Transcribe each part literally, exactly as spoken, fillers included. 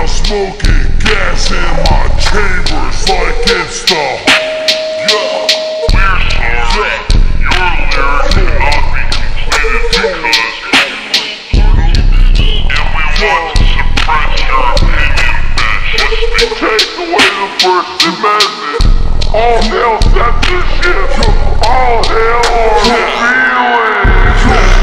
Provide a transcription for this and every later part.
I'm smoking gas in my chambers like it's the yeah. We're sorry, your lyrics cannot be completed because and we want to suppress your opinion, bitch. Take away the First Amendment. All hail censorship. All hail our feelings.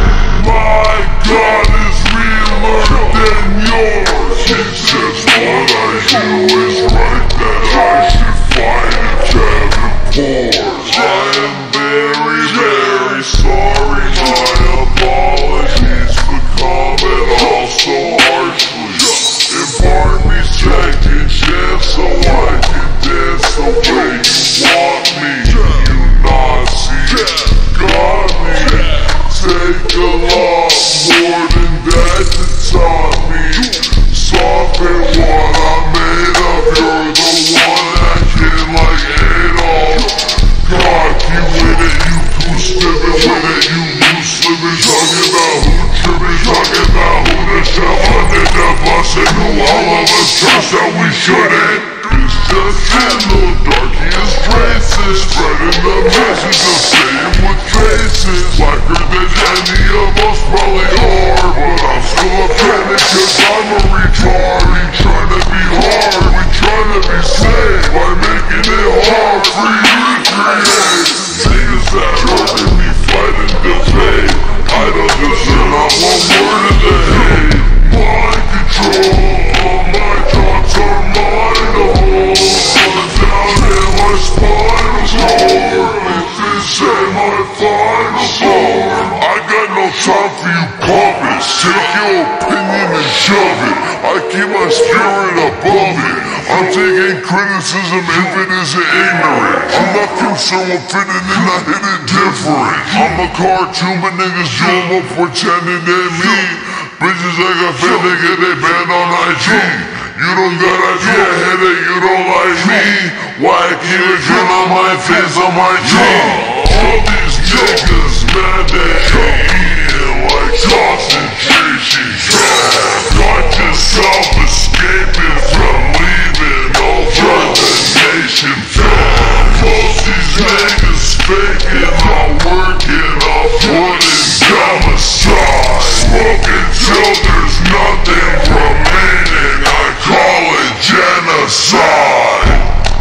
My God is realer than yours. He says what I do is right, that I should fight each other pores. I am very, very sorry. My apologies for coming all so harshly. Impart me second chance so I can dance the way you want me. You Nazi, got me. Take a lot more than that to taught me. Soften what I'm made of. You're the one acting like Adolf. Cocky with it, you too slippin' with it. You loose slippin', talking about who trippin', talking about who the shell under the bus. And who all of us trust that we shouldn't. It's just that Lil Darkie is racist, spreading the message of staying with traces. Blacker than any of us probably are, but I'm still offended cause I'm a retard. We tryna be hard, we tryna be safe by making it hard for you to create. Niggas that hurting me fighting debate, I don't deserve not one word of the hate. Mind control, all my thoughts are mine to hold. But down in my spinal cord, this ain't my final form. I got no time for you puppets. Take your opinion and shove it. I keep my spirit above it. I'm taking criticism if it isn't ignorant. I'm not concerned with fitting in, I hit it different. I'm a cartoon, but niggas zoom up pretending they me. Bitches like a fit nigga, they banned on I G. You don't gotta be a headache, you don't like me. Why I keep a grin on my face on my cheek? All these niggas mad they ain't eating like concentration camp. Got yourself escaping from leaving over the nation fam. Most these niggas faking, not working, I'm putting genocide. Smoking till there's nothing remaining, I call it genocide.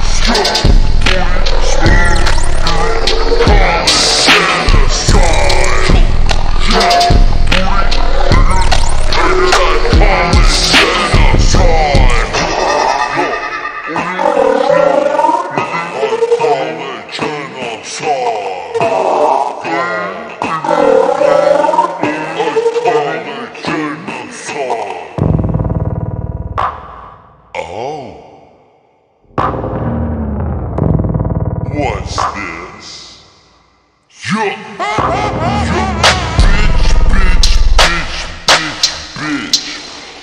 What's this? Yo, yo, bitch, bitch, bitch, bitch, bitch.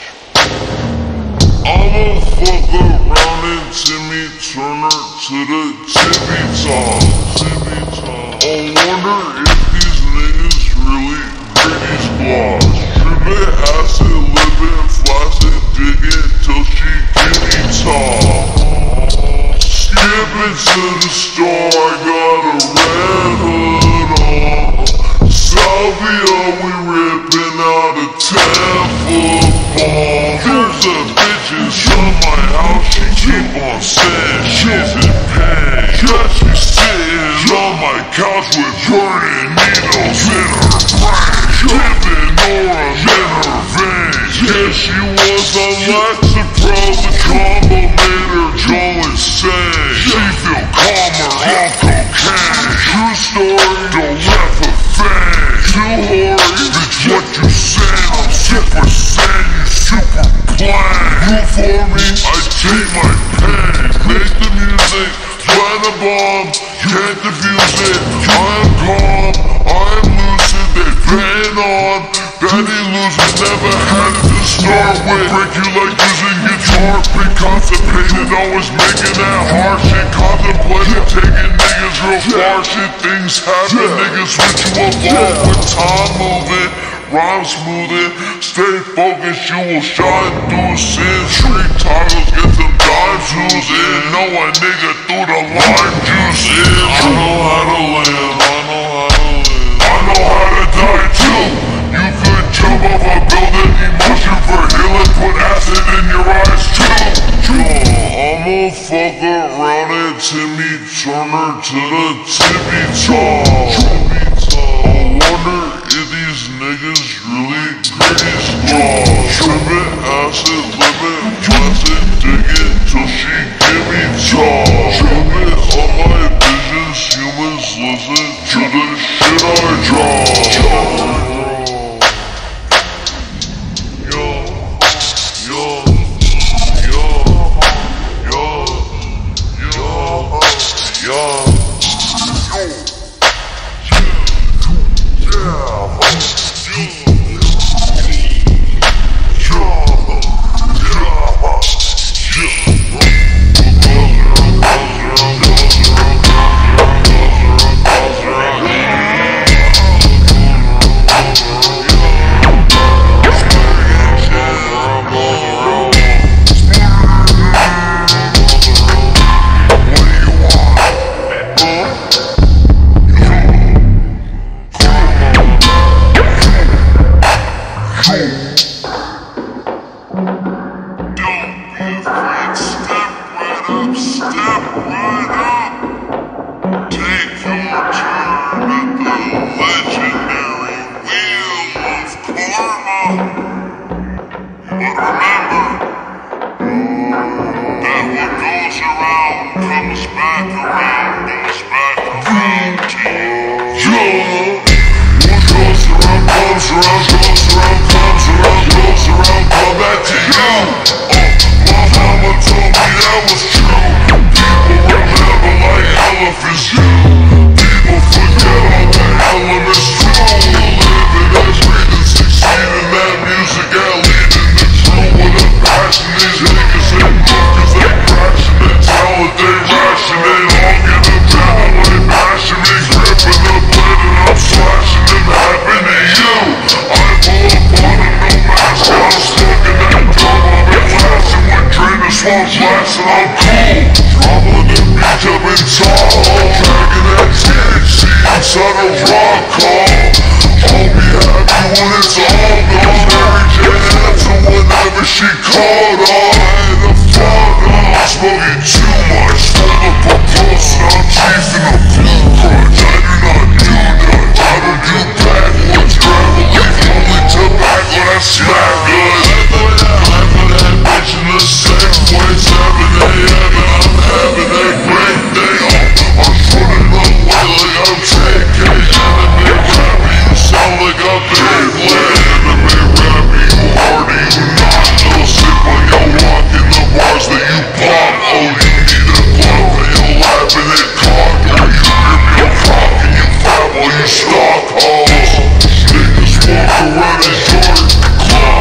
I'ma fuck around and Timmy Turner to the Timmy top. Timmy top. I wonder if these niggas really Brady's gloss. Trippin' acid, living, flaccid, digging till she give me top. Skipping to the store, I got a red hood on. Salvia, we ripping out a ten foot bomb. There's a bitch inside my house, she keep on saying she's in pain. Catch me sitting on my couch with burning needles in her brain. Dripping aura in her veins. Yeah, she was on Lexapro, the combo made her go insane. She feel calmer on cocaine. True story, don't laugh a fang. Too hoary, bitch, what you saying? I'm super saiyan, you super plain. You for me, I take my pain. Make the music, plant a bomb, can't defuse it. I'm calm, I'm lucid, they pain on. Betty losers never had it to start with. Break you like using guitar, been constipated, always making that hard shit. Contemplating taking niggas real far, shit things happen. Niggas switch you up off with time moving. rhyme smoothing. Stay focused, you will shine through sin. Street titles, get them dime juice in. Know a nigga through the lime juice in. I know how to live, I know how to live. I know how to die too. You could jump off a building, emotion for healing. Put acid in your eyes too. I'ma fuck around and Timmy Turner to the Timmy Top. I wonder if these niggas really gritty strong. Trippin' acid, living, plastic, digging till she give me top. Trippin' on my visions, humans listen to the shit I draw. Niggas walk around his yard,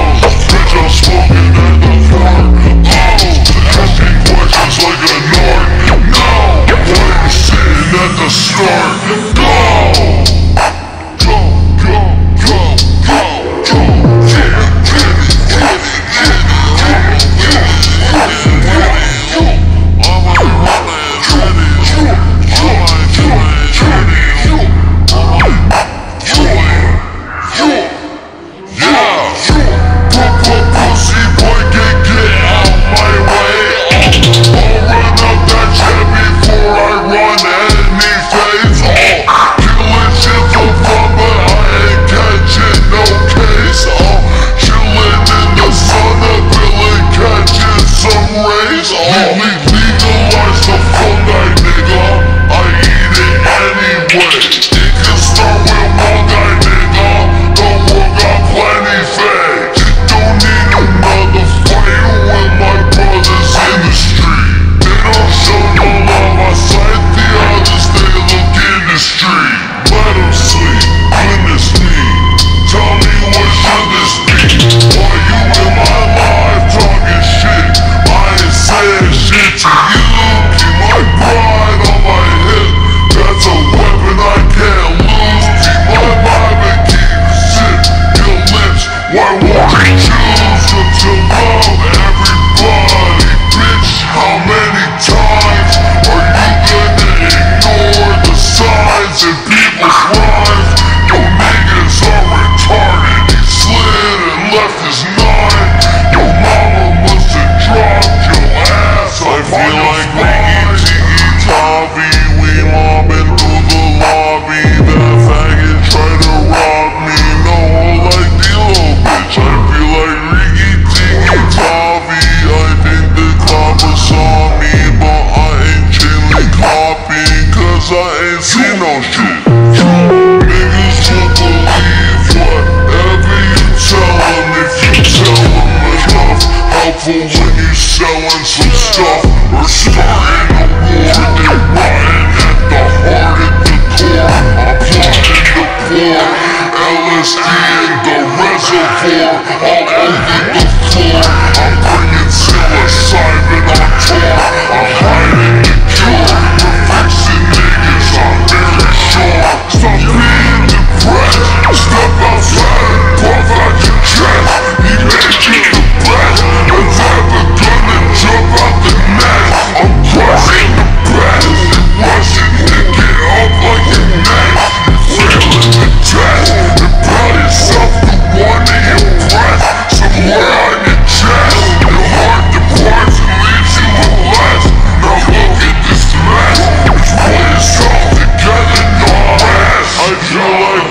rifle when you selling some stuff or starting a war. They rotting at the heart at the core. I'm plotting to pour L S D in the reservoir all over the floor. I'm bringing psilocybin on tour. I'm hiding the cure for fixing niggas, I'm very sure. Stop being depressed, step outside and puff out your chest. He made you the best, and have a gun and jump out the nest. I'm crushing the best, rushing to get up like a nest. Failing the test, and proud yourself the one to impress. Somewhere on your chest, your heart departs and leaves you with less. Now look at this mess, it's put yourself together, no mess. I feel like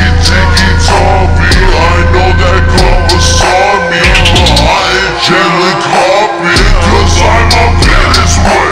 RIKKI-TIKKI-TAVI, I know that karma saw me, but I ain't gently copy, cause I'm up in his way.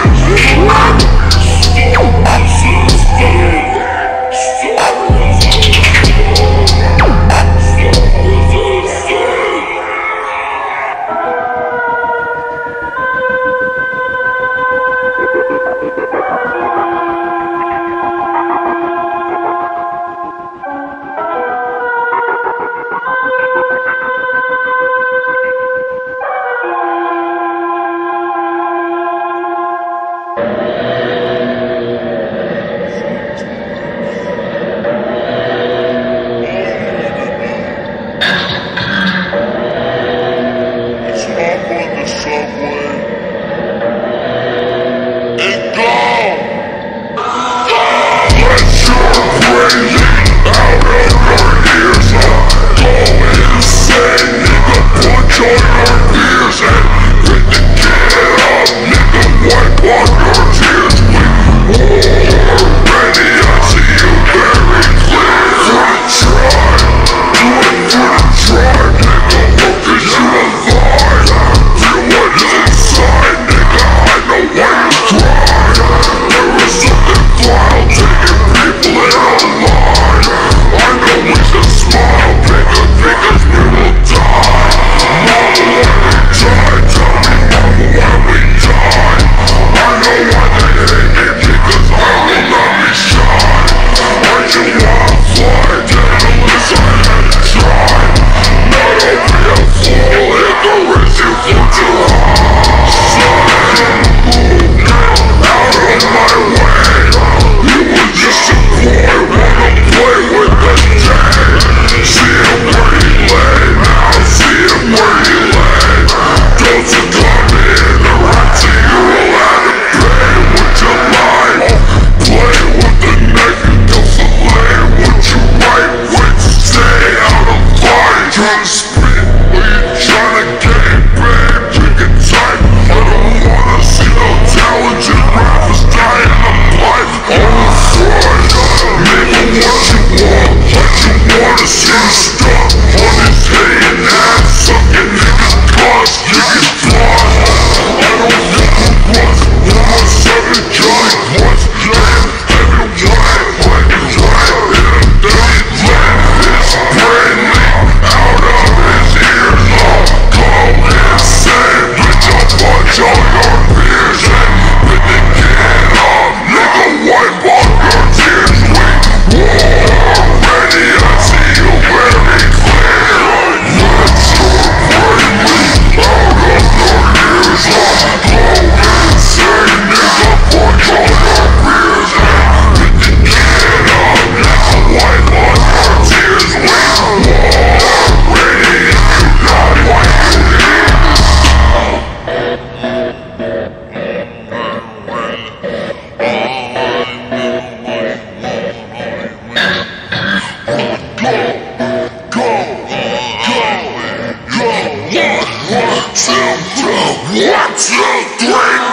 One, two, three.